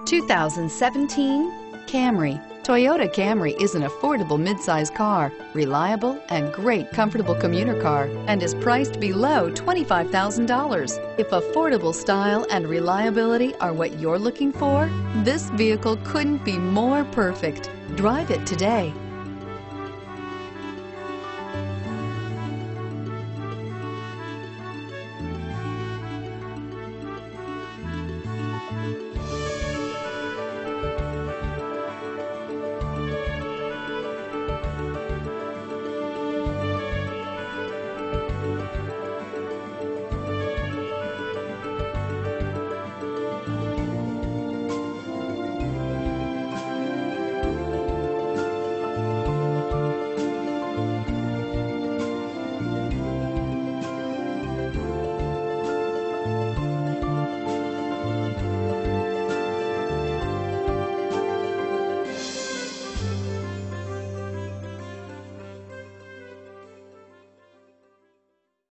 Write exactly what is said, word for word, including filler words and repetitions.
two thousand seventeen Camry. Toyota Camry is an affordable midsize car, reliable and great comfortable commuter car, and is priced below twenty-five thousand dollars. If affordable style and reliability are what you're looking for, this vehicle couldn't be more perfect. Drive it today.